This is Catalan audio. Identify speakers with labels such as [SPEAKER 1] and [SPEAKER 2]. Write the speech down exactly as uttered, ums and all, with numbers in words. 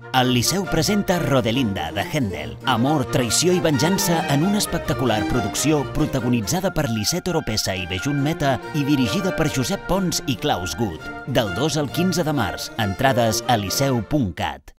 [SPEAKER 1] El Liceu presenta Rodelinda, de Händel. Amor, traïció i venjança en una espectacular producció protagonitzada per Lisette Oropesa i Bejun Meta i dirigida per Josep Pons i Klaus Guth. Del dos al quinze de març. Entrades a liceu punt cat.